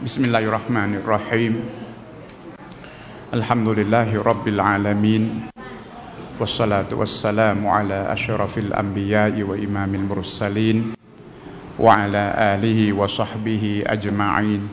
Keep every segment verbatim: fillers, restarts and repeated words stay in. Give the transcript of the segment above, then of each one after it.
بسم الله الرحمن الرحيم الحمد لله رب العالمين والصلاة والسلام على أشرف الأنبياء وإمام المرسلين وعلى آله وصحبه أجمعين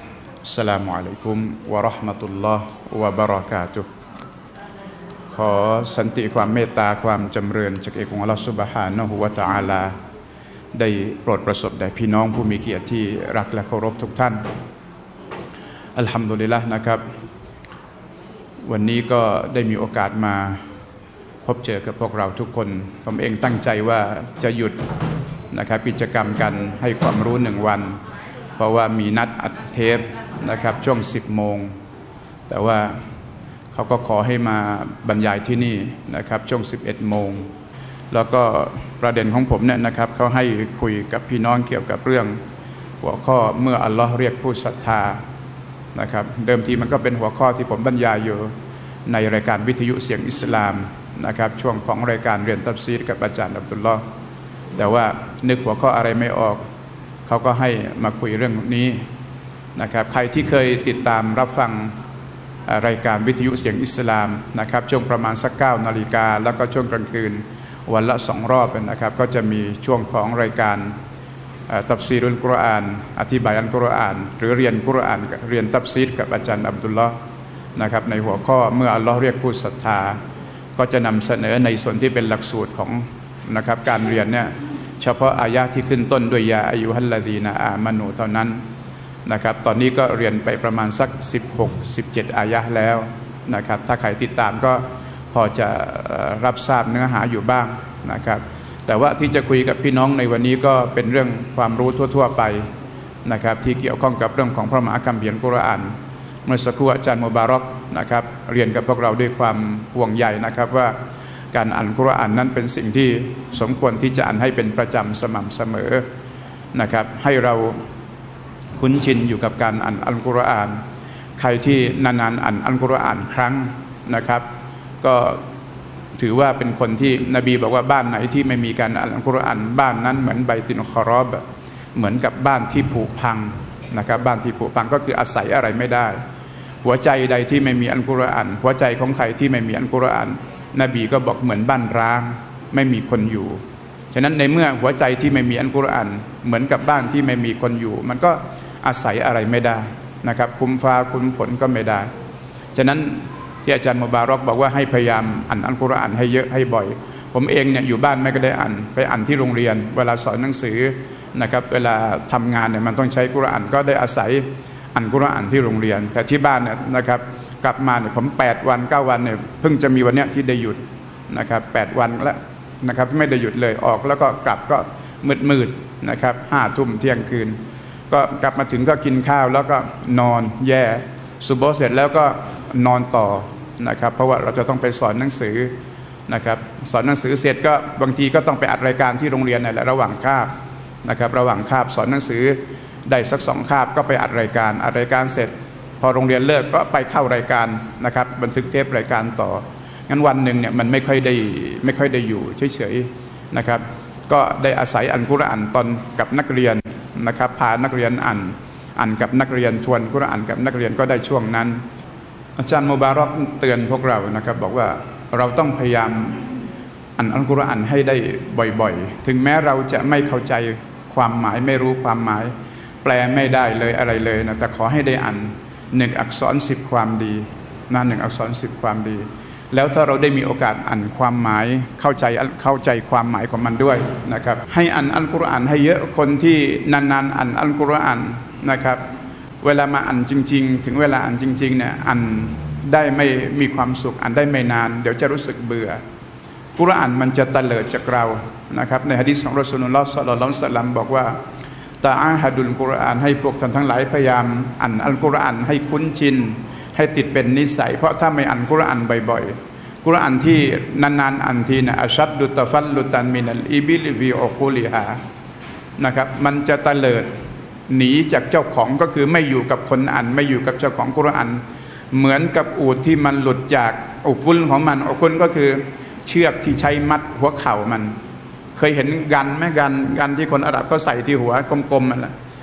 السلام عليكم ورحمة الله وبركاته ขอสันติความเมตตาความจำเริญจากเอกองค์อัลเลาะห์ซุบฮานะฮูวะตะอาลาได้โปรดประสบแด่พี่น้องผู้มีเกียรติที่รักและเคารพทุกท่านอัลฮัมดุลิลละห์นะครับวันนี้ก็ได้มีโอกาสมาพบเจอกับพวกเราทุกคนผมเองตั้งใจว่าจะหยุดนะครับกิจกรรมกันให้ความรู้หนึ่งวันเพราะว่ามีนัดอัดเทปนะครับช่วงสิบโมงแต่ว่าเขาก็ขอให้มาบรรยายที่นี่นะครับช่วงสิบเอ็ดโมงแล้วก็ประเด็นของผมเนี่ยนะครับเขาให้คุยกับพี่น้องเกี่ยวกับเรื่องหัวข้อเมื่ออัลลอฮ์เรียกผู้ศรัทธานะครับเดิมทีมันก็เป็นหัวข้อที่ผมบรรยายอยู่ในรายการวิทยุเสียงอิสลามนะครับช่วงของรายการเรียนตัฟซีรกับอาจารย์อับดุลลอฮ์แต่ว่านึกหัวข้ออะไรไม่ออกเขาก็ให้มาคุยเรื่องนี้นะครับใครที่เคยติดตามรับฟังรายการวิทยุเสียงอิสลามนะครับช่วงประมาณสักเก้านาฬิกาแล้วก็ช่วงกลางคืนวันละสองรอบนะครับก็จะมีช่วงของรายการตัฟซีรุลกุรอานอธิบายอัลกุรอานหรือเรียนกุรอานเรียนตัฟซีรกับอาจารย์อับดุลลอฮ์นะครับในหัวข้อเมื่ออัลลอฮ์เรียกผู้ศรัทธาก็จะนำเสนอในส่วนที่เป็นหลักสูตรของนะครับการเรียนเนี่ยเฉพาะอายะที่ขึ้นต้นด้วยยาอายุฮัลลาดีนาอามานูเท่านั้นนะครับตอนนี้ก็เรียนไปประมาณสักสิบหก สิบเจ็ดอายะแล้วนะครับถ้าใครติดตามก็พอจะรับทราบเนื้อหาอยู่บ้างนะครับแต่ว่าที่จะคุยกับพี่น้องในวันนี้ก็เป็นเรื่องความรู้ทั่วๆไปนะครับที่เกี่ยวข้องกับเรื่องของพระมหาคัมภีร์อัลกุรอานเมื่อสักครู่อาจารย์มุบารอกนะครับเรียนกับพวกเราด้วยความห่วงใยนะครับว่าการอ่านกุรอานนั้นเป็นสิ่งที่สมควรที่จะอ่านให้เป็นประจำสม่ำเสมอนะครับให้เราคุ้นชินอยู่กับการอ่านอัลกุรอานใครที่นานๆอ่านอัลกุรอานครั้งนะครับก็ถือว่าเป็นคนที่นบีบอกว่าบ้านไหนที่ไม่มีการอ่านอัลกุรอานบ้านนั้นเหมือนไบตินคอรอบเหมือนกับบ้านที่ผุพังนะครับบ้านที่ผุพังก็คืออาศัยอะไรไม่ได้หัวใจใดที่ไม่มีอัลกุรอานหัวใจของใครที่ไม่มีอัลกุรอานนบีก็บอกเหมือนบ้านร้างไม่มีคนอยู่ฉะนั้นในเมื่อหัวใจที่ไม่มีอัลกุรอานเหมือนกับบ้านที่ไม่มีคนอยู่มันก็อาศัยอะไรไม่ได้นะครับคุมฟ้าคุมฝนก็ไม่ได้ฉะนั้นที่อาจารย์มุบารอกบอกว่าให้พยายามอ่านอัลกุรอานให้เยอะให้บ่อยผมเองเนี่ยอยู่บ้านไม่ก็ได้อ่านไปอ่านที่โรงเรียนเวลาสอนหนังสือนะครับเวลาทำงานเนี่ยมันต้องใช้กุรอานก็ได้อาศัยอ่านกุรอานที่โรงเรียนแต่ที่บ้านเนี่ยนะครับกลับมาเนี่ยผมแปดวันเก้าวันเนี่ยเพิ่งจะมีวันเนี้ยที่ได้หยุดนะครับแปดวันแล้วนะครับไม่ได้หยุดเลยออกแล้วก็กลับก็มืดๆนะครับห้าทุ่มเที่ยงคืนก็กลับมาถึงก็กินข้าวแล้วก็นอนแย่ซุบโบเสร็จแล้วก็นอนต่อนะครับเพราะว่าเราจะต้องไปสอนหนังสือนะครับสอนหนังสือเสร็จก็บางทีก็ต้องไปอัดรายการที่โรงเรียนนั่นแหละระหว่างคาบนะครับระหว่างคาบสอนหนังสือได้สักสองคาบก็ไปอัดรายการอัดรายการเสร็จพอโรงเรียนเลิกก็ไปเข้ารายการนะครับบันทึกเทปรายการต่องั้นวันหนึ่งเนี่ยมันไม่ค่อยได้ไม่ค่อยได้อยู่เฉยๆนะครับก็ได้อาศัยอ่านกุรอานตอนกับนักเรียนนะครับพานักเรียนอ่านอ่านกับนักเรียนทวนกุรอานกับนักเรียนก็ได้ช่วงนั้นอาจารย์มุบารอกเตือนพวกเรานะครับบอกว่าเราต้องพยายามอ่านอัลกุรอานให้ได้บ่อยๆถึงแม้เราจะไม่เข้าใจความหมายไม่รู้ความหมายแปลไม่ได้เลยอะไรเลยนะแต่ขอให้ได้อ่านหนึ่งอักษรสิบความดีนะหนึ่งอักษรสิบความดีแล้วถ้าเราได้มีโอกาสอ่านความหมายเข้าใจเข้าใจความหมายของมันด้วยนะครับให้อ่านอัลกุรอานให้เยอะคนที่นานๆอ่านอัลกุรอานนะครับเวลามาอ่านจริงๆถึงเวลาอ่านจริงๆเนี่ยอ่านได้ไม่มีความสุขอ่านได้ไม่นานเดี๋ยวจะรู้สึกเบื่อกุรอานมันจะตะเลิดจากเรานะครับในหะดีษของรอซูลุลลอฮ์ศ็อลลัลลอฮุอะลัยฮิวะซัลลัมบอกว่าตะอาฮะดุลกุรอานให้พวกท่านทั้งหลายพยายามอ่านอัลกุรอานให้คุ้นชินให้ติดเป็นนิสัยเพราะถ้าไม่อ่านกุรอานบ่อยๆกุรอานที่นานๆอ่านทีนะอัชัดดุตะฟัลลุตันมินัลอิบิลฟิอุกุลิฮานะครับมันจะตะเลิดหนีจากเจ้าของก็คือไม่อยู่กับคนอ่านไม่อยู่กับเจ้าของกุรอานเหมือนกับอูฐที่มันหลุดจากอุกุลของมันอุกุลก็คือเชือกที่ใช้มัดหัวเข่ามันเคยเห็นกันไหมกันกันที่คนอาหรับก็ใส่ที่หัวกลมๆมันแหละ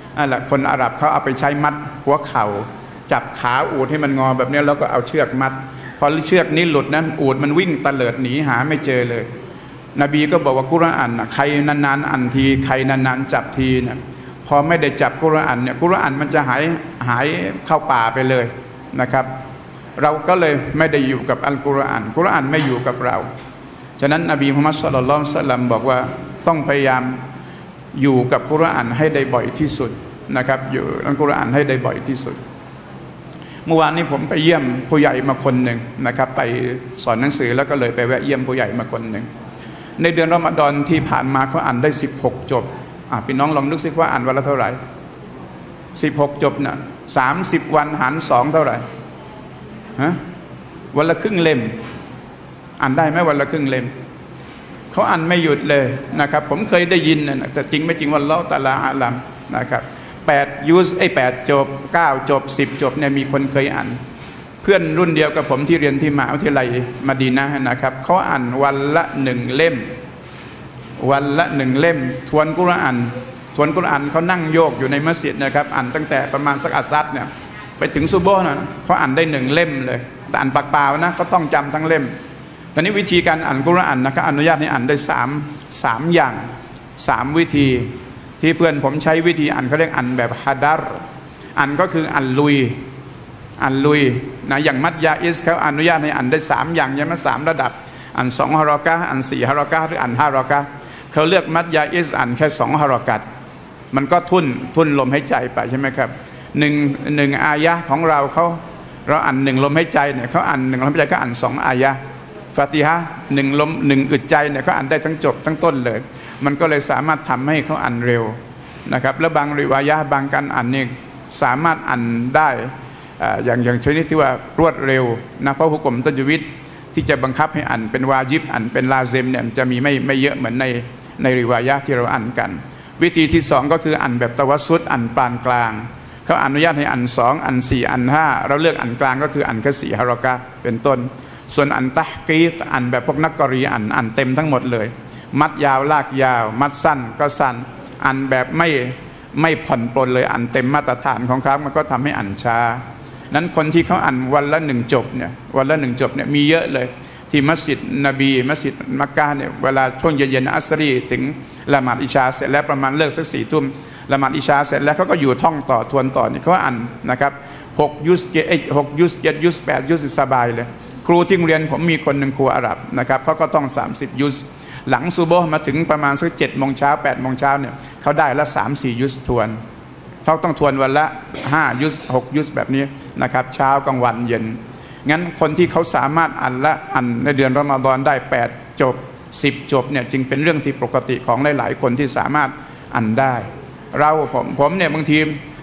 นั่นแหละคนอาหรับเขาเอาไปใช้มัดหัวเข่าจับขาอูฐให้มันงอแบบนี้แล้วก็เอาเชือกมัดพอเชือกนี้หลุดนั้นอูฐมันวิ่งตะเลิดหนีหาไม่เจอเลยนบีก็บอกว่ากุรอานนะใครนานๆอ่านทีใครนานๆจับทีนะพอไม่ได้จับกุรอานเนี่ยกุรอานมันจะหายหายเข้าป่าไปเลยนะครับเราก็เลยไม่ได้อยู่กับอัลกุรอานกุรอานไม่อยู่กับเราฉะนั้นนบีมุฮัมมัดศ็อลลัลลอฮุอะลัยฮิวะซัลลัมบอกว่าต้องพยายามอยู่กับกุรอานให้ได้บ่อยที่สุดนะครับอยู่อัลกุรอานให้ได้บ่อยที่สุดเมื่อวานนี้ผมไปเยี่ยมผู้ใหญ่มาคนหนึ่งนะครับไปสอนหนังสือแล้วก็เลยไปแวะเยี่ยมผู้ใหญ่มาคนหนึ่งในเดือนรอมฎอนที่ผ่านมาเขาอ่านได้สิบหกจบอ่ะพี่น้องลองนึกสิว่าอ่านวันละเท่าไหร่สิบหกจบน่ะสามสิบวันหารสองเท่าไหร่ฮะวันละครึ่งเล่มอ่านได้ไหมวันละครึ่งเล่มเขาอ่านไม่หยุดเลยนะครับผมเคยได้ยินนะแต่จริงไม่จริงวันเล่าตะลาอาลัมนะครับแปดยูสไอ้แปดจบเก้าจบสิบจบเนี่ยมีคนเคยอ่านเพื่อนรุ่นเดียวกับผมที่เรียนที่มหาวิทยาลัยมะดีนะห์นะครับเขาอ่านวันละหนึ่งเล่มวันละหนึ่งเล่มทวนกุรอานทวนกุรอานเขานั่งโยกอยู่ในมัสยิดนะครับอ่านตั้งแต่ประมาณสักอัสซัดเนี่ยไปถึงซุบฮ์นะเขาอ่านได้หนึ่งเล่มเลยแต่อ่านปากเปล่านะเขาต้องจำทั้งเล่มตอนนี้วิธีการอ่านกุรอานนะครับอนุญาตให้อ่านได้สามสามอย่างสามวิธีที่เพื่อนผมใช้วิธีอ่านเขาเรียกอ่านแบบฮะดาร์อ่านก็คืออ่านลุยอ่านลุยนะอย่างมัดยาอิสเขาอนุญาตให้อ่านได้สามอย่างยังไม่สามระดับอ่านสองฮารอกะห์อ่านสี่ฮารอกะห์หรืออ่านห้ารอกะห์เขาเลือกมัดยาอิสอ่านแค่สองฮารอกะห์มันก็ทุ่นทุ่นลมหายใจไปใช่ไหมครับหนึ่งหนึ่งอายะของเราเขาเราอ่านหนึ่งลมหายใจเนี่ยเขาอ่านหนึ่งลมหายใจก็อ่านสองอายะฟาติฮะห์หนึ่งลมหนึ่งอึดใจเนี่ยเขาอ่านได้ทั้งจบทั้งต้นเลยมันก็เลยสามารถทำให้เขาอ่านเร็วนะครับแล้วบางริวายะบางการอ่านเนี่ยสามารถอ่านได้อย่างอย่างชนิดที่ว่ารวดเร็วนะเพราะฮุกมตัจวิดที่จะบังคับให้อ่านเป็นวาญิบอ่านเป็นลาซิมเนี่ยจะมีไม่ไม่เยอะเหมือนในในริวายะที่เราอ่านกันวิธีที่สองก็คืออ่านแบบตะวัสซุดอ่านปานกลางเขาอนุญาตให้อ่านสองอ่านสี่อ่านห้าเราเลือกอ่านกลางก็คืออ่านแค่สี่ฮารอกะห์เป็นต้นส่วนอ่านตะฮกีกอ่านแบบพวกนักกอรีอ่านอ่านเต็มทั้งหมดเลยมัดยาวลากยาวมัดสั้นก็สั้นอ่านแบบไม่ไม่ผ่อนปลนเลยอ่านเต็มมาตรฐานของเขามันก็ทำให้อ่านช้านั้นคนที่เขาอ่านวันละหนึ่งจบเนี่ยวันละหนึ่งจบเนี่ยมีเยอะเลยที่มัสยิดนบีมัสยิดมักกะฮ์เนี่ยเวลาช่วงเย็นๆอัสรีถึงละหมาดอิชาเสร็จแล้วประมาณเลิกสักสี่ทุ่มละหมาดอิชาเสร็จแล้วเขาก็อยู่ท่องต่อทวนต่อนี่เขาอ่านนะครับหกยุสเจ็ดหกยุสเจ็ดยุสแปดยุสสบายเลยครูที่โรงเรียนผมมีคนหนึ่งครูอาหรับนะครับเขาก็ต้องสามสิบยุสหลังซุบฮ์มาถึงประมาณสักเจ็ดโมงเช้าแปดโมงเช้าเนี่ยเขาได้ละสามสี่ยุสทวนเขาต้องทวนวันละห้ายุสหกยุสแบบนี้นะครับเช้ากลางวันเย็นงั้นคนที่เขาสามารถอ่านละอ่านในเดือนรอมฎอนได้แปดจบสิบจบเนี่ยจึงเป็นเรื่องที่ปกติของหลายๆคนที่สามารถอ่านได้เราผมผมเนี่ยบางที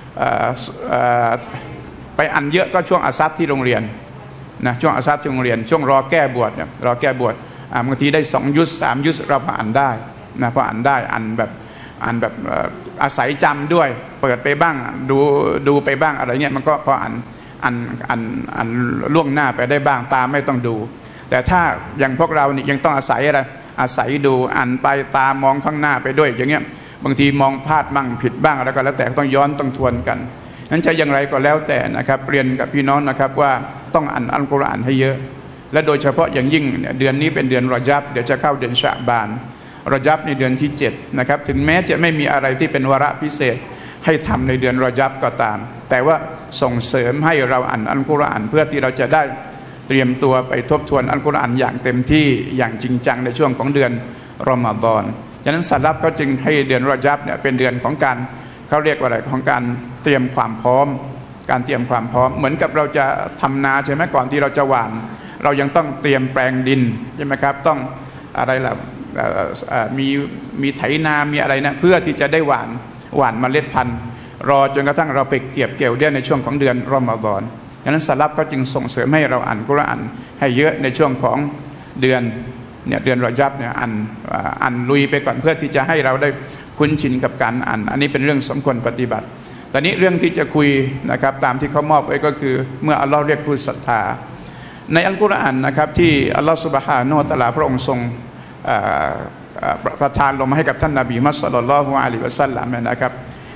ไปอ่านเยอะก็ช่วงอาซัดที่โรงเรียนนะช่วงอาซัดที่โรงเรียนช่วงรอแก้บวชเนี่ยรอแก้บวชบางทีได้สองยุสสามยุสเราพออ่านได้นะพออ่านได้อ่านแบบอ่านแบบอาศัยจำด้วยเปิดไปบ้างดูดูไปบ้างอะไรเงี้ยมันก็พออ่านอ่านอ่านอ่านล่วงหน้าไปได้บ้างตาไม่ต้องดูแต่ถ้าอย่างพวกเรานี่ยังต้องอาศัยอะไรอาศัยดูอ่านไปตามองข้างหน้าไปด้วยอย่างเงี้ยบางทีมองพลาดบ้างผิดบ้างแล้วก็แล้วแต่ต้องย้อนต้องทวนกันนั้นจะอย่างไรก็แล้วแต่นะครับเรียนกับพี่น้องนะครับว่าต้องอ่านอัลกุรอานให้เยอะและโดยเฉพาะอย่างยิ่งเดือนนี้เป็นเดือนรอญับเดี๋ยวจะเข้าเดือนชะบานรอญับในเดือนที่เจ็ดนะครับถึงแม้จะไม่มีอะไรที่เป็นวาระพิเศษให้ทำในเดือนรอญับก็ตามแต่ว่าส่งเสริมให้เราอ่านอัลกุรอานเพื่อที่เราจะได้เตรียมตัวไปทบทวนอัลกุรอานอย่างเต็มที่อย่างจริงจังในช่วงของเดือนรอมฎอนฉะนั้นสลับเขาจึงให้เดือนรอญับเนี่ยเป็นเดือนของการเขาเรียกว่าอะไรของการเตรียมความพร้อมการเตรียมความพร้อมเหมือนกับเราจะทำนาใช่ไหมก่อนที่เราจะหว่านเรายังต้องเตรียมแปลงดินใช่ไหมครับต้องอะไรล่ะมีมีไถนามีอะไรนะเพื่อที่จะได้หว่านหว่านเมล็ดพันธุ์รอจนกระทั่งเราไปเก็บเกี่ยวได้ในช่วงของเดือนรอมฎอนฉะนั้นสลับก็จึงส่งเสริมให้เราอ่านกุรอานให้เยอะในช่วงของเดือนเนี่ยเดือนรอญับเนี่ยอ่านอ่านลุยไปก่อนเพื่อที่จะให้เราได้คุ้นชินกับการอ่านอันนี้เป็นเรื่องสมควรปฏิบัติตอนนี้เรื่องที่จะคุยนะครับตามที่เขามอบไว้ก็คือเมื่ออัลลอฮ์เรียกผู้ศรัทธาในอัลกุรอานนะครับที่อัลลอฮ์ซุบฮานะฮูวะตะอาลาพระองค์ทรงประทานลงมาให้กับท่านนบีมุฮัมมัดศ็อลลัลลอฮุอะลัยฮิวะซัลลัมนะครับ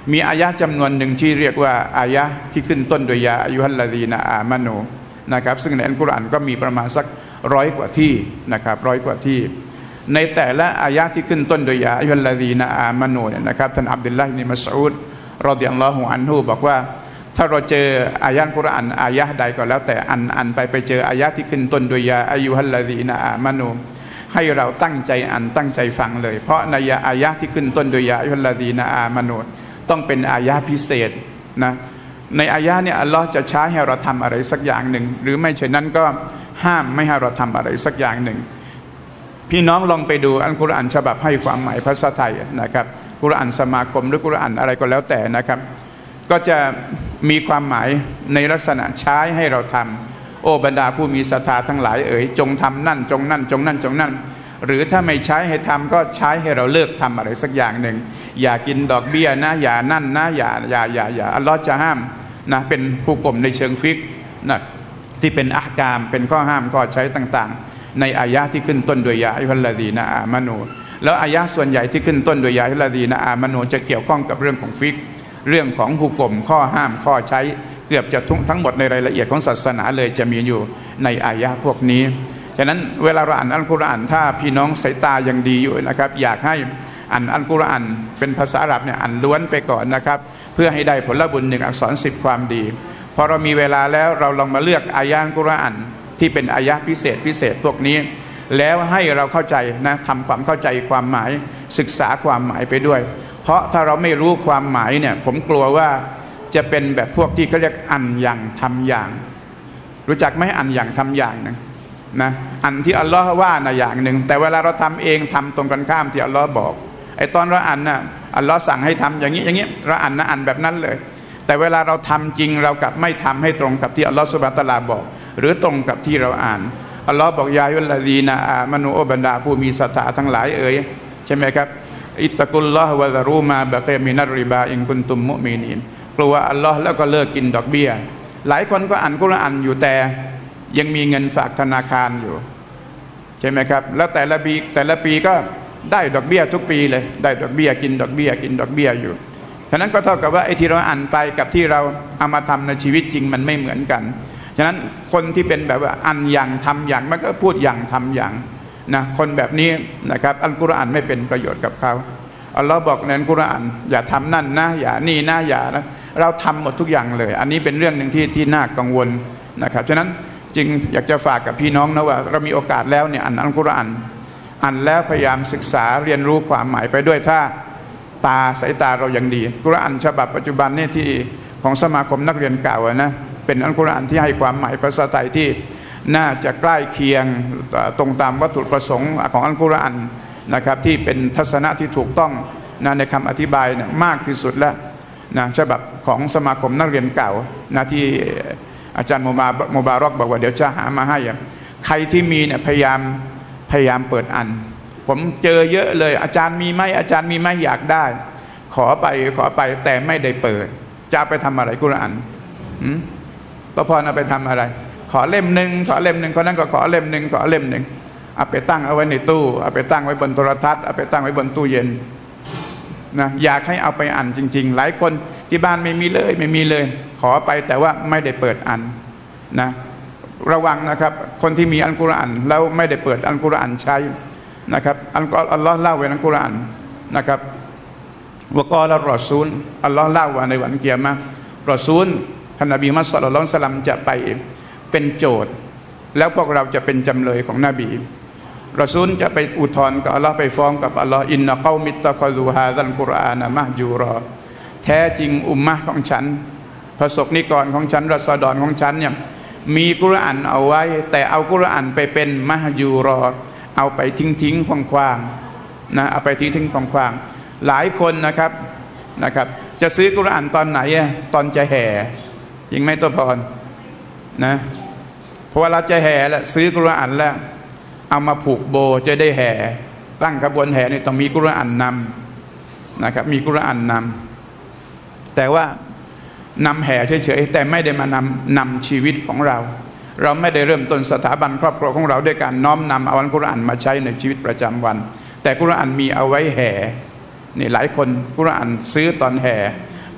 มีอายะจำนวนหนึ่งที่เรียกว่าอายะที่ขึ้นต้นโดยยาอายุฮัลลาดีนาอามานูนะครับซึ่งในอัลกุรอานก็มีประมาณสักร้อยกว่าที่นะครับร้อยกว่าที่ในแต่ละอายะที่ขึ้นต้นโดยยาอายุฮัลลาดีนาอามานูเนี่ยนะครับท่านอับดุลลาห์อิบนุมัสอูดรอฎิยัลลอฮุอันฮุบอกว่าถ้าเราเจออายะกุรอานอายะใดก็แล้วแต่อันอันไปไปเจออายะที่ขึ้นต้นโดยยาอายุฮัลลาดีนาอามานูให้เราตั้งใจอ่านตั้งใจฟังเลยเพราะในอายะที่ขึ้นต้นโดยยาอัยยุฮัลลาดีนาอามานูต้องเป็นอายะพิเศษนะในอายะเนี่ยอัลลอฮ์จะใช้ให้เราทำอะไรสักอย่างหนึ่งหรือไม่เช่นนั้นก็ห้ามไม่ให้เราทำอะไรสักอย่างหนึ่งพี่น้องลองไปดูอัลกุรอานฉบับให้ความหมายภาษาไทยนะครับกุรอานสมาคมหรือกุรอานอะไรก็แล้วแต่นะครับก็จะมีความหมายในลักษณะใช้ให้เราทำโอ้บรรดาผู้มีศรัทธาทั้งหลายเอ๋ยจงทำนั่นจงนั่นจงนั่นจงนั่นหรือถ้าไม่ใช้ให้ทำก็ใช้ให้เราเลิกทำอะไรสักอย่างหนึ่งอย่ากินดอกเบี้ยนะอย่านั่นนะอย่าอย่าอย่าอย่าอัลลอฮ์จะห้ามนะเป็นผู้กลมในเชิงฟิกนะที่เป็นอะห์กามเป็นข้อห้ามข้อใช้ต่างๆในอายะที่ขึ้นต้นโดยยาอัยยุฮัลลาดีนาอามานูแล้วอายะส่วนใหญ่ที่ขึ้นต้นโดยยาอัยยุฮัลลาดีนาอามานูจะเกี่ยวข้องกับเรื่องของฟิกเรื่องของผู้กลมข้อห้ามข้อใช้เกือบจะทั้งหมดในรายละเอียดของศาสนาเลยจะมีอยู่ในอายะพวกนี้ฉะนั้นเวลาเราอ่านอัลกุรอานถ้าพี่น้องสายตายังดีอยู่นะครับอยากให้อ่านอัลกุรอานเป็นภาษาอาหรับเนี่ยอ่านล้วนไปก่อนนะครับเพื่อให้ได้ผลบุญหนึ่งอักษรสิบความดีพอเรามีเวลาแล้วเราลองมาเลือกอายะอัลกุรอานที่เป็นอายะพิเศษพิเศษพวกนี้แล้วให้เราเข้าใจนะทำความเข้าใจความหมายศึกษาความหมายไปด้วยเพราะถ้าเราไม่รู้ความหมายเนี่ยผมกลัวว่าจะเป็นแบบพวกที่เขาเรียกอ่านอย่างทำอย่างรู้จักไหมอ่านอย่างทำอย่างนะนะอันที่อัลลอฮ์ว่านะอย่างหนึ่งแต่เวลาเราทำเองทำตรงกันข้ามที่อัลลอฮ์บอกไอ้ตอนเราอ่านนะอัลลอฮ์สั่งให้ทำอย่างนี้อย่างนี้เราอ่านนะอ่านแบบนั้นเลยแต่เวลาเราทำจริงเรากลับไม่ทำให้ตรงกับที่อัลลอฮ์ซุบฮานะฮูวะตะอาลาบอกหรือตรงกับที่เราอ่านอัลลอฮ์บอกยาอัยยุฮัลลาดีนาอามานูอบรรดาผู้มีศรัทธาทั้งหลายเอ๋ยใช่ไหมครับอิตตะกุลลอฮ์วะซะรูมาบะกีมินัรริบาอินกุนตุมมุมินีนกลัวอัลลอฮ์แล้วก็เลิกกินดอกเบี้ยหลายคนก็อ่านกุรอานอยู่แต่ยังมีเงินฝากธนาคารอยู่ใช่ไหมครับแล้วแต่ละปีแต่ละปีก็ได้ดอกเบี้ยทุกปีเลยได้ดอกเบี้ยกินดอกเบี้ยกินดอกเบี้ยอยู่ฉะนั้นก็เท่ากับว่าไอ้ที่เราอ่านไปกับที่เราเอามาทำในชีวิตจริงมันไม่เหมือนกันฉะนั้นคนที่เป็นแบบว่าอ่านอย่างทำอย่างมันก็พูดอย่างทำอย่างนะคนแบบนี้นะครับอัลกุรอานไม่เป็นประโยชน์กับเขาอัลลอฮ์บอกในอัลกุรอานอย่าทำนั่นนะอย่านี่นะอย่านะเราทำหมดทุกอย่างเลยอันนี้เป็นเรื่องหนึ่งที่ที่น่ากังวลนะครับฉะนั้นจึงอยากจะฝากกับพี่น้องนะว่าเรามีโอกาสแล้วเนี่ยอ่านอัลกุรอานอ่านแล้วพยายามศึกษาเรียนรู้ความหมายไปด้วยถ้าตาสายตาเรายังดีกุรอานฉบับปัจจุบันนี่ที่ของสมาคมนักเรียนเก่านะเป็นอัลกุรอานที่ให้ความหมายภาษาไทยที่น่าจะใกล้เคียงตรงตามวัตถุประสงค์ของอัลกุรอานนะครับที่เป็นทัศนะที่ถูกต้องนะในคำอธิบายเนี่ยมากที่สุดแล้วนะฉบับของสมาคมนักเรียนเก่านะที่อาจารย์โมบาโมบารอกบอกว่าเดี๋ยวจะหามาให้ใครที่มีเนี่ยพยายามพยายามเปิดอ่านผมเจอเยอะเลยอาจารย์มีไหมอาจารย์มีไหมอยากได้ขอไปขอไปแต่ไม่ได้เปิดจะไปทำอะไรกุรอานประพรเอาไปทำอะไรขอเล่มหนึ่งขอเล่มหนึ่งคนนั้นก็ขอเล่มหนึ่งขอเล่มหนึ่งเอาไปตั้งเอาไว้ในตู้เอาไปตั้งไว้บนโทรทัศน์เอาไปตั้งไว้บนตู้เย็นนะอยากให้เอาไปอ่านจริงๆหลายคนที่บ้านไม่มีเลยไม่มีเลยขอไปแต่ว่าไม่ได้เปิดอ่านนะระวังนะครับคนที่มีอัลกุรอานแล้วไม่ได้เปิดอัลกุรอานใช้นะครับอัลกุรอานอัลลอฮ์เล่าไว้ในอัลกุรอานนะครับวะกอละรอซูลอัลลอฮ์เล่าว่าในวันเกียรมะรอซูลท่านนบีมุฮัมมัดศ็อลลัลลอฮุอะลัยฮิวะซัลลัมจะไปเป็นโจทย์แล้วพวกเราจะเป็นจำเลยของนบีรอซูลจะไปอุทธรณ์กับอัลลอฮ์ไปฟ้องกับอัลลอฮ์อินนะกอมิตตะคอซูฮาซัลกุรอานมะฮจูรอแท้จริงอุมมะของฉันประสบนิกรของฉันรัศดรของฉันเนี่ยมีกุรอานเอาไว้แต่เอากุรอานไปเป็นมะฮจูรอเอาไปทิ้งทิ้งคว่างๆนะเอาไปทิ้งทิ้งคว่างๆหลายคนนะครับนะครับจะซื้อกุรอานตอนไหนตอนจะแห่จริงไหมตัวพรนะเพราะว่าเราจะแห่แล้วซื้อกุรอานแล้วเอามาผูกโบจะได้แห่ตั้งขบวนแห่นี่ต้องมีกุรอานนำนะครับมีกุรอานนำแต่ว่านำแห่เฉยๆแต่ไม่ได้มานำนำชีวิตของเราเราไม่ได้เริ่มต้นสถาบันครอบครัวของเราด้วยการน้อมนำเอาอัลกุรอานมาใช้ในชีวิตประจำวันแต่กุรอานมีเอาไว้แห่นี่หลายคนกุรอานซื้อตอนแห่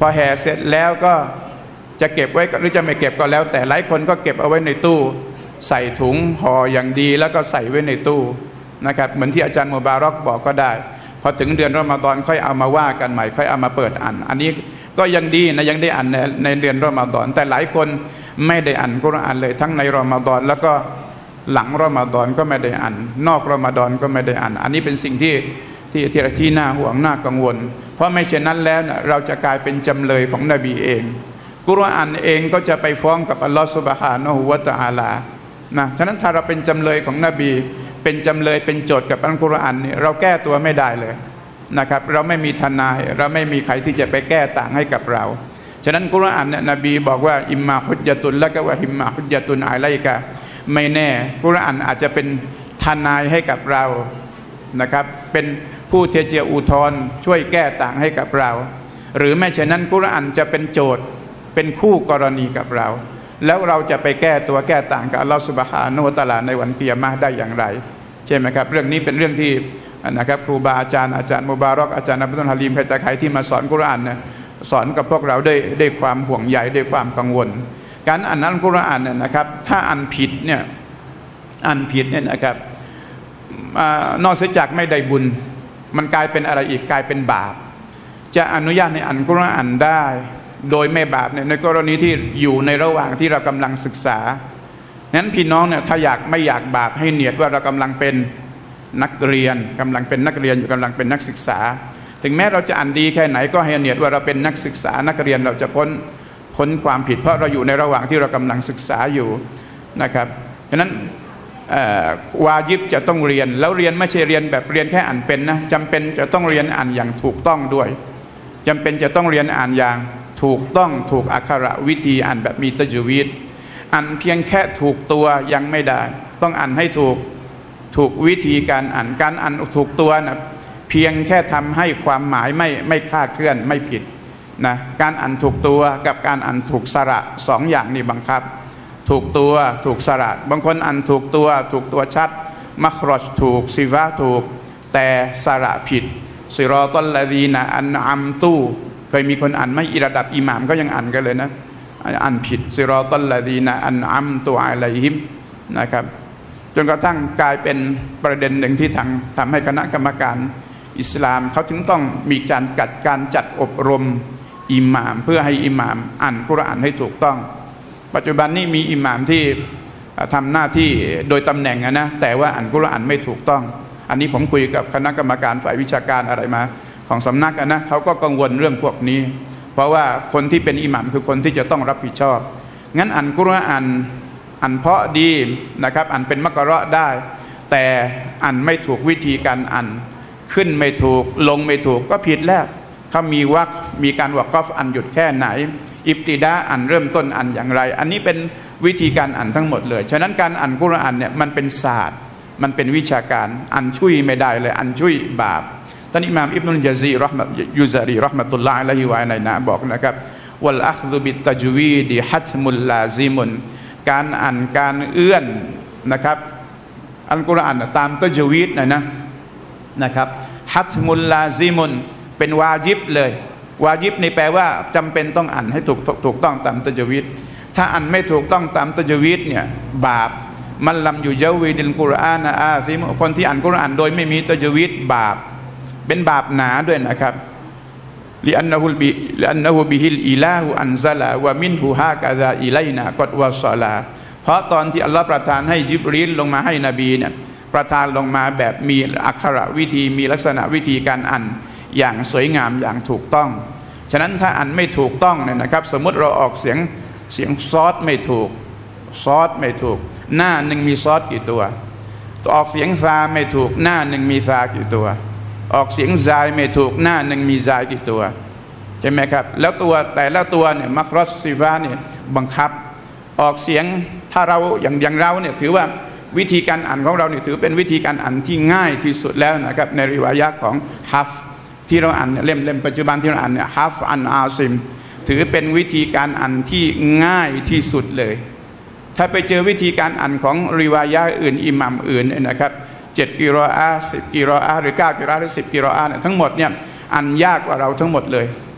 อแห่เสร็จแล้วก็จะเก็บไว้หรือจะไม่เก็บก็แล้วแต่หลายคนก็เก็บเอาไว้ในตู้ใส่ถุงห่ออย่างดีแล้วก็ใส่ไว้ในตู้นะครับเหมือนที่อาจารย์มุบารอกบอกก็ได้พอถึงเดือนรอมฎอนค่อยเอามาว่ากันใหม่ค่อยเอามาเปิดอ่านอันนี้ก็ยังดีนะยังได้อ่านในในเดือนรอมฎอนแต่หลายคนไม่ได้อ่านกุรอานเลยทั้งในรอมฎอนแล้วก็หลังรอมฎอนก็ไม่ได้อ่านนอกรอมฎอนก็ไม่ได้อ่านอันนี้เป็นสิ่งที่ที่ที่ที่น่าห่วงน่ากังวลเพราะไม่เช่นนั้นแล้วนะเราจะกลายเป็นจำเลยของนบีเองกุรอานเองก็จะไปฟ้องกับอัลลอฮฺซุบฮานะฮูวะตะอาลานะฉะนั้นถ้าเราเป็นจำเลยของนบีเป็นจำเลยเป็นโจทย์กับอัลกุรอานนี่เราแก้ตัวไม่ได้เลยนะครับเราไม่มีทนายเราไม่มีใครที่จะไปแก้ต่างให้กับเราฉะนั้นกุรอานเนี่ยนบีบอกว่าอิมมาฮุจญะตุลละกะวะอิมมาฮุจญะตุนอะลัยกะไม่แน่กุรอานอาจจะเป็นทนายให้กับเรานะครับเป็นผู้เทเจอุทธรช่วยแก้ต่างให้กับเราหรือไม่เช่นนั้นกุรอานจะเป็นโจทย์เป็นคู่กรณีกับเราแล้วเราจะไปแก้ตัวแก้ต่างกับอัลลอฮฺซุบฮานะฮูวะตะอาลาในวันกิยามะฮ์ได้อย่างไรใช่ไหมครับเรื่องนี้เป็นเรื่องที่นะครับครูบาอาจารย์อาจารย์มุบารอกอาจารย์อับดุลฮะลีมใครแต่ใครที่มาสอนกุรอานเนี่ยสอนกับพวกเราด้วยด้วยความห่วงใยด้วยความกังวลการอ่านอัลกุรอานเนี่ยนะครับถ้าอ่านผิดเนี่ยอ่านผิดเนี่ยนะครับนอกจากไม่ได้บุญมันกลายเป็นอะไรอีกกลายเป็นบาปจะอนุญาตให้อ่านกุรอานได้โดยไม่บาปเนี่ยในกรณีที่อยู่ในระหว่างที่เรากำลังศึกษานั้นพี่น้องเนี่ยถ้าอยากไม่อยากบาปให้เนียดว่าเรากำลังเป็นนักเรียนกำลังเป็นนักเรียนอยู่กำลังเป็นนักศึกษาถึงแม้เราจะอ่านดีแค่ไหนก็ให้เนียดว่าเราเป็นนักศึกษานักเรียนเราจะพ้นพ้นความผิดเพราะเราอยู่ในระหว่างที่เรากำลังศึกษาอยู่นะครับฉะนั้นวาญิบจะต้องเรียนแล้วเรียนไม่ใช่เรียนแบบเรียนแค่อ่านเป็นนะจำเป็นจะต้องเรียนอ่านอย่างถูกต้องด้วยจำเป็นจะต้องเรียนอ่านอย่างถูกต้องถูกอักขระวิธีอ่านแบบมีตัจวีดอ่านเพียงแค่ถูกตัวยังไม่ได้ต้องอ่านให้ถูกถูกวิธีการอ่านการอ่านถูกตัวนะเพียงแค่ทำให้ความหมายไม่ไม่คลาดเคลื่อนไม่ผิดนะการอ่านถูกตัวกับการอ่านถูกสระสองอย่างนี้บังคับถูกตัวถูกสระบางคนอ่านถูกตัวถูกตัวชัดมัครอจถูกซิฟะถูกแต่สระผิดซิรอตัลลดีนะอันอัมตูเคยมีคนอ่านไม่อีระดับอิหม่ามก็ยังอ่านกันเลยนะอ่านผิดซิรอตัลลดีนะอันอัมตูอะลัยฮิมนะครับจนกระทั่งกลายเป็นประเด็นหนึ่งที่ทางทำให้คณะกรรมการอิสลามเขาถึงต้องมีการจัดการจัดอบรมอิหม่ามเพื่อให้อิหม่ามอ่านกุรอานให้ถูกต้องปัจจุบันนี้มีอิหม่ามที่ทำหน้าที่โดยตำแหน่งนะแต่ว่าอ่านกุรอานไม่ถูกต้องอันนี้ผมคุยกับคณะกรรมการฝ่ายวิชาการอะไรมาของสำนักนะเขาก็กังวลเรื่องพวกนี้เพราะว่าคนที่เป็นอิหม่ามคือคนที่จะต้องรับผิดชอบงั้นอ่านกุรอานอ่านเพาะดีนะครับอ่านเป็นมักเราะห์ได้แต่อ่านไม่ถูกวิธีการอ่านขึ้นไม่ถูกลงไม่ถูกก็ผิดแล้วเขามีวักมีการวักฟอ่านหยุดแค่ไหนอิบติดาอ่านเริ่มต้นอ่านอย่างไรอันนี้เป็นวิธีการอ่านทั้งหมดเลยฉะนั้นการอ่านกุรอานเนี่ยมันเป็นศาสตร์มันเป็นวิชาการอ่านช่วยไม่ได้เลยอ่านช่วยบาปท่านอิหม่ามอิบนุลญะซีเราะห์มะยุซารีเราะห์มะตุลลอฮ์อะลัยฮิวะอะลัยนะบอกนะครับวัลอัคซุบิตตัจวีดฮัตมุลลาซิมุนการอ่านการเอื้อนนะครับอัลกุรอานตามตัจวีดนะนะนะครับฮัตมุลลาซิมุนเป็นวาญิบเลยวาญิบนี่แปลว่าจำเป็นต้องอ่านให้ถูกถูกต้องตามตัจวีดถ้าอ่านไม่ถูกต้องตามตัจวีดเนี่ยบาปมันลำอยู่เยาวีดิลกุรอานอาซิมคนที่อ่านกุรอานโดยไม่มีตัจวีดบาปเป็นบาปหนาด้วยนะครับลิอันนะฮุบิลิอันนะฮุบิฮิลอิลาฮุอันซะลาวะมินฮุฮากะซาอิลัยนากอดวะศอลาเพราะตอนที่อัลลอฮ์ประทานให้ญิบรีลลงมาให้นบีเนี่ยประทานลงมาแบบมีอักขระวิธีมีลักษณะวิธีการอ่านอย่างสวยงามอย่างถูกต้องฉะนั้นถ้าอ่านไม่ถูกต้องเนี่ยนะครับสมมติเราออกเสียงเสียงซอดไม่ถูกซอดไม่ถูกหน้าหนึ่งมีซอดกี่ตัวออกเสียงซาไม่ถูกหน้าหนึ่งมีซากี่ตัวออกเสียงซายไม่ถูกหน้าหนึ่งมีซายกี่ตัวใช่ไหมครับแล้วตัวแต่ละตัวเนี่ยมักรอสซิฟาเนี่ยบังคับออกเสียงถ้าเราอย่างอย่างเราเนี่ยถือว่าวิธีการอ่านของเราเนี่ยถือเป็นวิธีการอ่านที่ง่ายที่สุดแล้วนะครับในริวายะห์ของฮัฟที่เราอ่านเล่มเล่มปัจจุบันที่เราอ่านเนี่ยฮัฟอันอาซิมถือเป็นวิธีการอ่านที่ง่ายที่สุดเลยถ้าไปเจอวิธีการอ่านของริวายะห์อื่นอิหมัมอื่นนะครับเจ็ดกิรออะห์สิบกิรออะห์หรือเก้ากิรออะห์หรือสิบกิรออะห์เนี่ยทั้งหมดเนี่ยอ่านยากกว่าเราทั้งหมดเลย